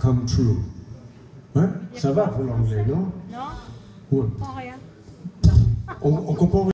come true. Hein? Ça va pour l'anglais, non? Non, Ouais. pas rien. On comprend